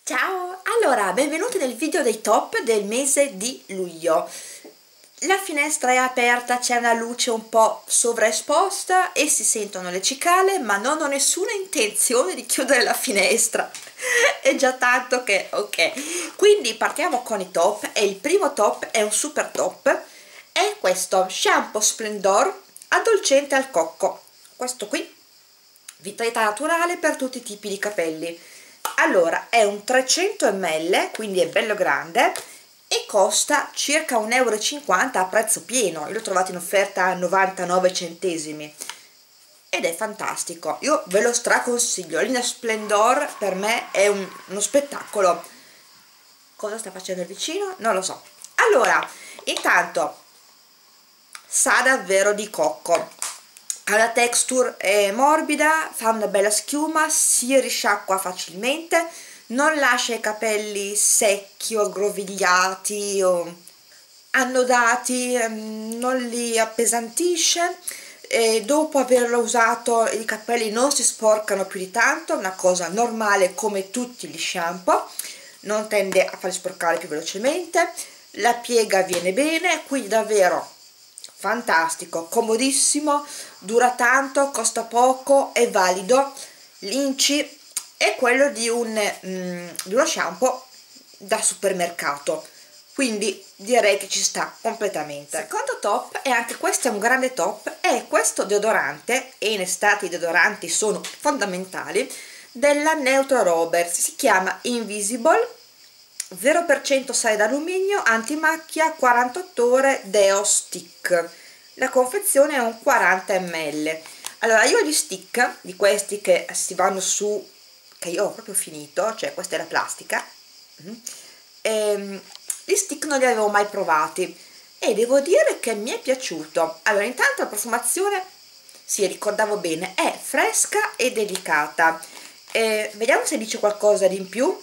Ciao! Allora, benvenuti nel video dei top del mese di luglio. La finestra è aperta, c'è una luce un po' sovraesposta e si sentono le cicale, ma non ho nessuna intenzione di chiudere la finestra. È già tanto che ok. Quindi partiamo con i top e il primo top è un super top. È questo shampoo Splendor addolcente al cocco. Questo qui, vitalità naturale per tutti i tipi di capelli. Allora, è un 300 ml, quindi è bello grande e costa circa 1,50 € a prezzo pieno. Io l'ho trovato in offerta a 99 centesimi ed è fantastico, io ve lo straconsiglio. La linea Splendor per me è uno spettacolo. Cosa sta facendo il vicino? Non lo so. Allora, intanto sa davvero di cocco, ha la texture morbida, fa una bella schiuma, si risciacqua facilmente, non lascia i capelli secchi o aggrovigliati o annodati, non li appesantisce, e dopo averlo usato i capelli non si sporcano più di tanto, una cosa normale come tutti gli shampoo, non tende a farli sporcare più velocemente, la piega viene bene, quindi davvero fantastico, comodissimo, dura tanto, costa poco, è valido. L'inci è quello di uno shampoo da supermercato, quindi direi che ci sta completamente. Secondo top, e anche questo è un grande top, è questo deodorante, e in estate i deodoranti sono fondamentali, della Neutro Roberts, si chiama Invisible, 0% sale d'alluminio, antimacchia, 48 ore deo stick. La confezione è un 40 ml. Allora, io ho gli stick di questi che si vanno su, che io ho proprio finito, cioè questa è la plastica, gli stick non li avevo mai provati e devo dire che mi è piaciuto. Allora, intanto la profumazione, sì, ricordavo bene, è fresca e delicata. Vediamo se dice qualcosa di in più.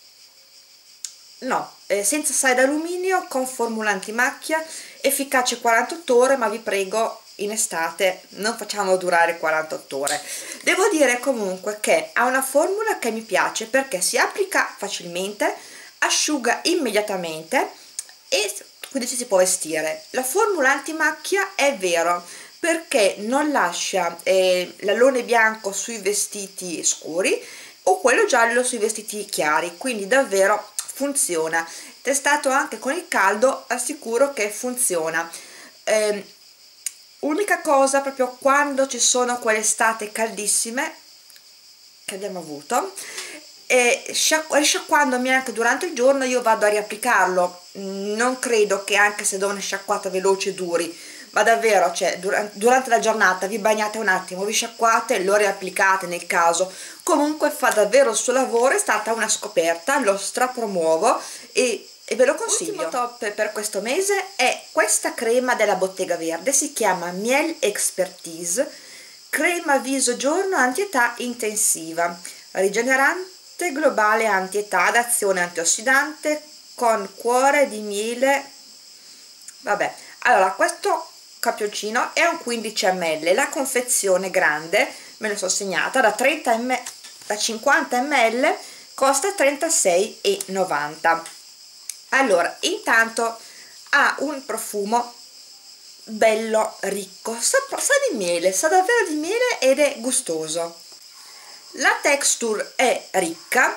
No, senza sale d'alluminio, con formula antimacchia, efficace 48 ore, ma vi prego, in estate non facciamolo durare 48 ore. Devo dire comunque che ha una formula che mi piace perché si applica facilmente, asciuga immediatamente e quindi ci si può vestire. La formula antimacchia è vero, perché non lascia l'alone bianco sui vestiti scuri o quello giallo sui vestiti chiari, quindi davvero funziona. Testato anche con il caldo, assicuro che funziona. Unica cosa, proprio quando ci sono quelle estate caldissime che abbiamo avuto, risciacquandomi anche durante il giorno, io vado a riapplicarlo. Non credo che, anche se do una sciacquata veloce, duri, ma davvero, cioè, durante la giornata vi bagnate un attimo, vi sciacquate, lo riapplicate nel caso. Comunque fa davvero il suo lavoro, è stata una scoperta, lo strapromuovo e ve lo consiglio. L'ultimo top per questo mese è questa crema della Bottega Verde, si chiama Miel Expertise, crema viso giorno anti-età intensiva, rigenerante globale anti-età ad azione antiossidante con cuore di miele. Vabbè, allora, questo campioncino è un 15 ml, la confezione grande me lo sono segnata da 30 ml, da 50 ml costa 36,90 €. allora, intanto ha un profumo bello ricco, sa di miele, sa davvero di miele ed è gustoso. La texture è ricca,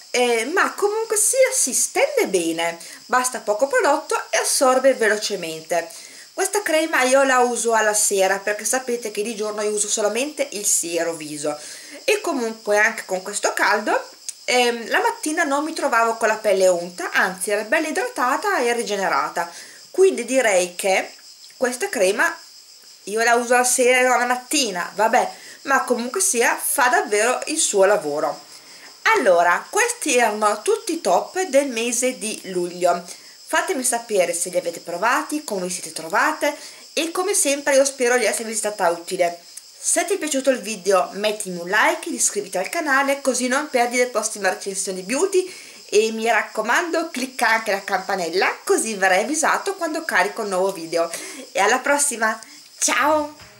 ma comunque sia si stende bene, basta poco prodotto e assorbe velocemente. Questa crema io la uso alla sera perché sapete che di giorno io uso solamente il siero viso, e comunque anche con questo caldo la mattina non mi trovavo con la pelle unta, anzi era bella idratata e rigenerata, quindi direi che questa crema io la uso alla sera o alla mattina, vabbè, ma comunque sia fa davvero il suo lavoro. Allora, questi erano tutti i top del mese di luglio. Fatemi sapere se li avete provati, come vi siete trovate, e come sempre io spero di esservi stata utile. Se ti è piaciuto il video mettimi un like, iscriviti al canale così non perdi le prossime recensioni beauty, e mi raccomando clicca anche la campanella così verrai avvisato quando carico un nuovo video. E alla prossima, ciao!